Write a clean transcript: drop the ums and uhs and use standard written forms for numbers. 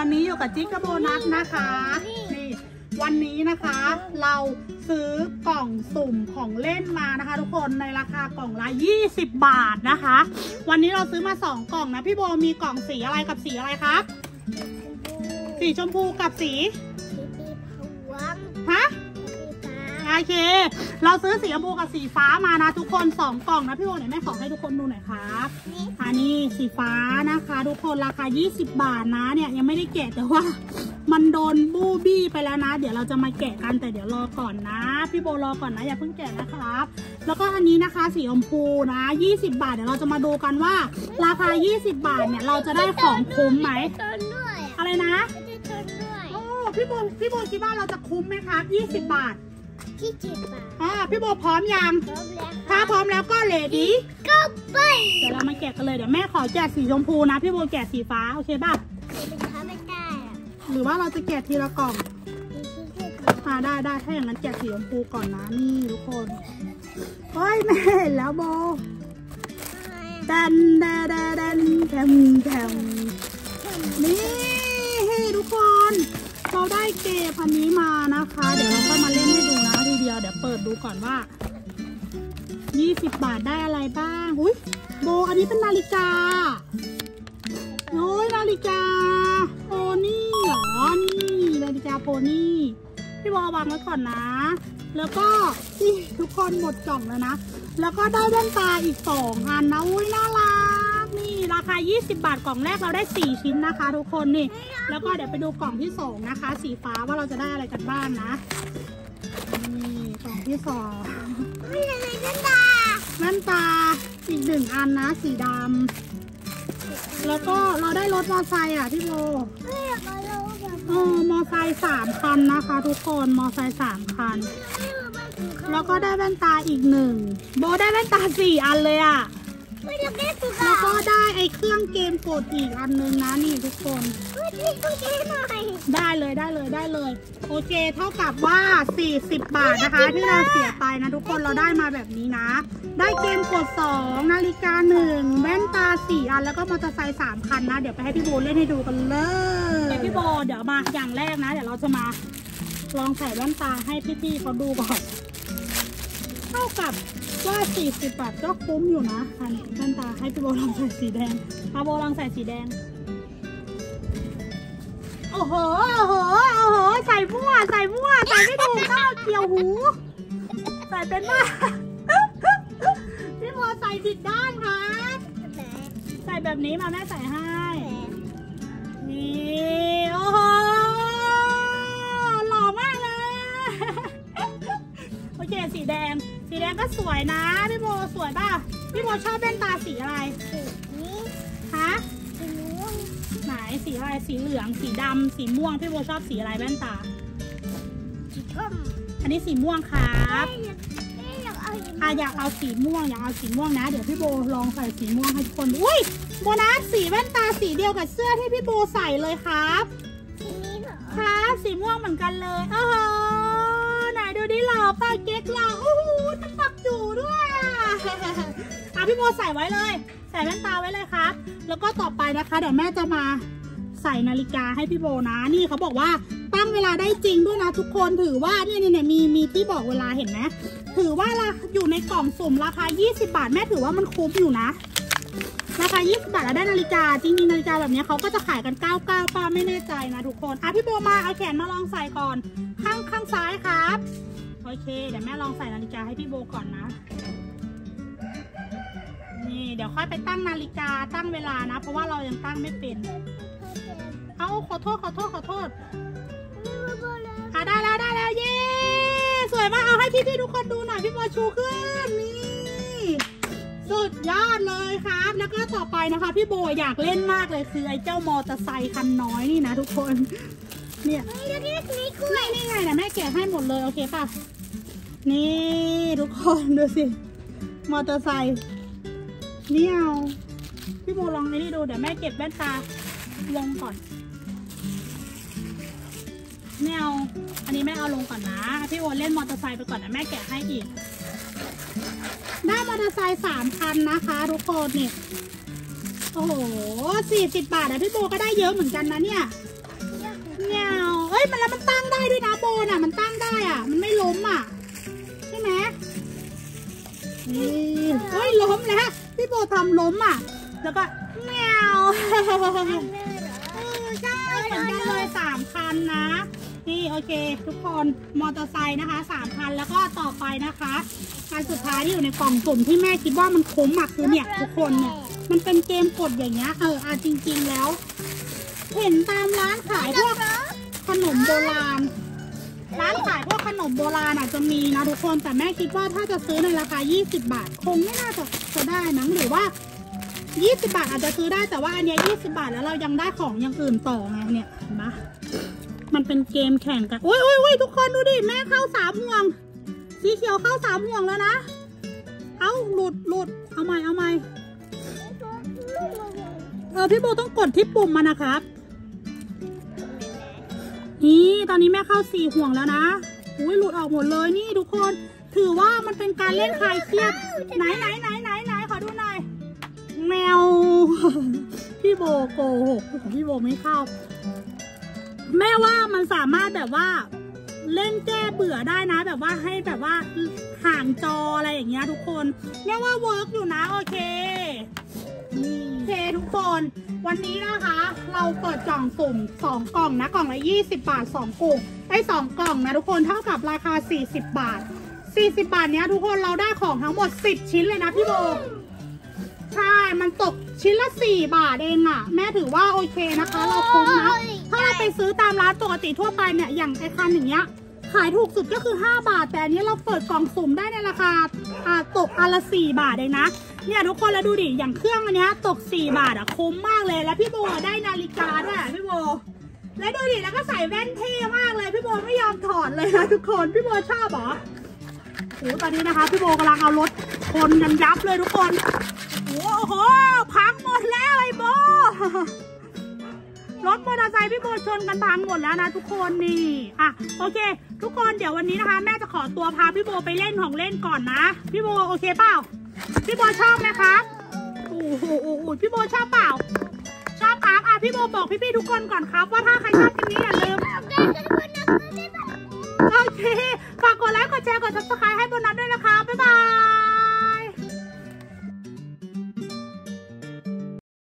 วันนี้อยู่กับจิ๊กกับโบนัสนะคะนี่วันนี้นะคะเราซื้อกล่องสุ่มของเล่นมานะคะทุกคนในราคากล่องละ20 บาทนะคะวันนี้เราซื้อมา2กล่องนะพี่โบมีกล่องสีอะไรกับสีอะไรครับสีชมพูกับสีฮะโอเคเราซื้อสีชมพูกับสีฟ้ามานะทุกคน2กล่องนะพี่โบไหนแม่ขอให้ทุกคนดูหน่อยครับอันนี้สีฟ้านะคะทุกคนราคา20 บาทนะเนี่ยยังไม่ได้แกะแต่ว่ามันโดนบูบี้ไปแล้วนะเดี๋ยวเราจะมาแกะกันแต่เดี๋ยวรอก่อนนะพี่โบรอก่อนนะอย่าเพิ่งแกะนะครับแล้วก็อันนี้นะคะสีชมพูนะ20 บาทเดี๋ยวเราจะมาดูกันว่าราคา20 บาทเนี่ยเราจะได้ของคุ้มไหมอะไรนะโอ้พี่โบคิดว่าเราจะคุ้มไหมครับ20 บาทพี่โบพร้อมยังถ้าพร้อมแล้วก็เลดี้ก็ไปเดี๋ยวเรามาแกะกันเลยเดี๋ยวแม่ขอแกะสีชมพูนะพี่โบแกะสีฟ้าโอเคป่ะหรือว่าเราจะแกะทีละกล่องได้ถ้าอย่างนั้นแกะสีชมพูก่อนนะนี่ทุกคนเฮ้ยแม่เห็นแล้วโบดันนี่ทุกคนเราได้เกมพันนี้มานะคะเดี๋ยวเราก็มาเล่นให้ดูนะทีเดียวเดี๋ยวเปิดดูก่อนว่า20 บาทได้อะไรบ้างอุ้ยโบอันนี้เป็นนาฬิกาโอ้ยนาฬิกาโพนี่เหรอนี่นาฬิกาโพนี่พี่โบวางไว้ก่อนนะแล้วก็นี่ทุกคนหมดกล่องแล้วนะแล้วก็ได้แว่นตาอีก2 อันนะอุ้ยน่ารักนี่ราคา20 บาทกล่องแรกเราได้4 ชิ้นนะคะทุกคนนี่แล้วก็เดี๋ยวไปดูกล่องที่2นะคะสีฟ้าว่าเราจะได้อะไรกันบ้างนะนี่กล่องที่2ไม่อะไรแว่นตาอีก1 อันนะสีดำแล้วก็เราได้รถมอไซค์อ่ะพี่โบมอไซค์3 คันนะคะทุกคนมอไซค์3 คันแล้วก็ได้แว่นตาอีก1โบได้แว่นตา4 อันเลยอ่ะแล้วก็ได้ไอ้เครื่องเกมกดอีกอันนึงนะนี่ทุกคนได้เลยโอเคเท่ากับว่า40 บาทนะคะที่เราเสียไปนะทุกคนเราได้มาแบบนี้นะได้เกมกด2นาฬิกา1แว่นตา4 อันแล้วก็มอเตอร์ไซค์3 คันนะเดี๋ยวไปให้พี่โบเล่นให้ดูกันเลยพี่โบเดี๋ยวมาอย่างแรกนะเดี๋ยวเราจะมาลองใส่แว่นตาให้พี่ๆเขาดูก่อนเท่ากับว่า40 บาทก็คุ้มอยู่นะอันนี้แว่นตาให้พี่โบลองใส่สีแดงโบลองใส่สีแดงโอ้โหใส่มั่วใส่ไม่ถูกต้องเกี่ยวหูใส่เป็นมากพี่โบใส่ผิดด้านครับใส่แบบนี้มาแม่ใส่ให้นี่โอ้โหหล่อมากเลยโอเคสีแดงก็สวยนะพี่โบสวยป่ะพี่โบชอบแว่นตาสีอะไรฮะสีม่วงไหนสีอะไรสีเหลืองสีดำสีม่วงพี่โบชอบสีอะไรแว่นตาสีส้มอันนี้สีม่วงครับอยากเอาสีม่วงนะเดี๋ยวพี่โบลองใส่สีม่วงให้ทุกคนอุ้ยโบนัสสีแว่นตาสีเดียวกับเสื้อที่พี่โบใส่เลยครับสีนี้เหรอครับสีม่วงเหมือนกันเลยโอ้โหไหนดูดิหล่อป้าเก๊กหล่อโอ้โหมันปักจู่ด้วยพี่โบใส่ไว้เลยใส่แว่นตาไว้เลยครับแล้วก็ต่อไปนะคะเดี๋ยวแม่จะมาใส่นาฬิกาให้พี่โบนะนี่เขาบอกว่าตั้งเวลาได้จริงด้วยนะทุกคนถือว่าเนี่ยมีที่บอกเวลาเห็นไหมถือว่าอยู่ในกล่องสุ่มราคา20 บาทแม่ถือว่ามันคุ้มอยู่นะราคา20 บาทแล้วได้นาฬิกาจริงๆนาฬิกาแบบนี้เขาก็จะขายกัน99ป้าไม่แน่ใจนะทุกคนพี่โบมาเอาแขนมาลองใส่ก่อนข้างซ้ายครับโอเคเดี๋ยวแม่ลองใส่นาฬิกาให้พี่โบก่อนนะนี่เดี๋ยวค่อยไปตั้งนาฬิกาตั้งเวลานะเพราะว่าเรายังตั้งไม่เป็นเอาขอโทษได้แล้วเย้สวยมากเอาให้พี่ทุกคนดูหน่อยพี่โบชูขึ้นนี่สุดยอดเลยครับแล้วก็ต่อไปนะคะพี่โบอยากเล่นมากเลยคือไอ้เจ้ามอเตอร์ไซค์คันน้อยนี่นะทุกคนเนี่ยนี่ไงนะแม่แกะให้หมดเลยโอเคป่ะนี่ทุกคนดูสิมอเตอร์ไซค์นี่เอาพี่โบลองนี่ดูเดี๋ยวแม่เก็บแว่นตาลงก่อนไม่เอาอันนี้แม่เอาลงก่อนนะพี่โบเล่นมอเตอร์ไซค์ไปก่อนนะแม่แกะให้อีกได้มอเตอร์ไซค์3 คันนะคะทุกคนนี่โอ้โห40 บาทนะพี่โบก็ได้เยอะเหมือนกันนะเนี่ยยมันแล้วมันตั้งได้ด้วยนะโบน่ะมันตั้งได้อ่ะมันไม่ล้มอ่ะใช่ไหมนี่เฮ้ยล้มแล้วพี่โบทำล้มอ่ะแล้วก็แมวใช่เหมือนกันเลย3 คันนะนี่โอเคทุกคนมอเตอร์ไซค์นะคะ3 คันแล้วก็ต่อไปนะคะคันสุดท้ายที่อยู่ในกล่องสุ่มที่แม่คิดว่ามันคุ้มอ่ะคือเนี่ยทุกคนเนี่ยมันเป็นเกมกดอย่างเงี้ยจริงๆแล้วเห็นตามร้านขายพวกขนมโบราณร้านขายพวกขนมโบราณอาจจะมีนะทุกคนแต่แม่คิดว่าถ้าจะซื้อในราคา20 บาทคงไม่น่าจะได้มั้งหรือว่า20 บาทอาจจะซื้อได้แต่ว่าอันนี้20 บาทแล้วเรายังได้ของอย่างอื่นต่อไงเนี่ยเห็นปะมันเป็นเกมแข่งกันโอ้ยทุกคนดูดิแม่เข้า3 ห่วงสีเขียวเข้า3 ห่วงแล้วนะเอาหลุดเอาใหม่พี่โบต้องกดที่ปุ่มมันนะครับนี่ตอนนี้แม่เข้า4 ห่วงแล้วนะอุ้ยหลุดออกหมดเลยนี่ทุกคนถือว่ามันเป็นการเล่นคลายเครียดไหนขอดูหน่อยแมวพี่โบโกหกของพี่โบไม่เข้าแม่ว่ามันสามารถแบบว่าเล่นแก้เบื่อได้นะแบบว่าให้แบบว่าห่างจออะไรอย่างเงี้ยทุกคนแม่ว่าเวิร์กอยู่นะโอเคทุกคนวันนี้นะคะเราเปิดกล่องสุ่ม2 กล่องนะกล่องละ20 บาท2 กลุ่มได้2 กล่องนะทุกคนเท่ากับราคา40 บาท40 บาทเนี้ยทุกคนเราได้ของทั้งหมด10 ชิ้นเลยนะพี่โบใช่มันตกชิ้นละ4 บาทเองอ่ะแม่ถือว่าโอเคนะคะเราคุ้มนะถ้าเราไปซื้อตามร้านปกติทั่วไปเนี่ยอย่างไอคันอย่างเงี้ยขายถูกสุดก็คือ5 บาทแต่อันนี้เราเปิดกล่องสุ่มได้ในราคาตกอันละ4 บาทเองนะเนี่ยทุกคนแล้วดูดิอย่างเครื่องอันนี้ตก4 บาทอ่ะคุ้มมากเลยแล้วพี่โบได้นาฬิกาด้วยพี่โบแล้วดูดิแล้วก็ใส่แว่นเท่มากเลยพี่โบไม่ยอมถอดเลยนะทุกคนพี่โบชอบเหรอโอ้ตอนนี้นะคะพี่โบกำลังเอารถชนกันยับเลยทุกคนโอ้โหพังหมดแล้วไอ้โบรถมอเตอร์ไซค์พี่โบชนกันพังหมดแล้วนะทุกคนนี่โอเคทุกคนเดี๋ยววันนี้นะคะแม่จะขอตัวพาพี่โบไปเล่นของเล่นก่อนนะพี่โบโอเคเปล่าพี่โบชอบไหมครับโอ้โหพี่โบชอบเปล่าชอบครับพี่โบบอกพี่ๆทุกคนก่อนครับว่าถ้าใครชอบคลิปนี้อย่าลืมโอเคฝากกดไลค์กดแชร์กด Subscribe ให้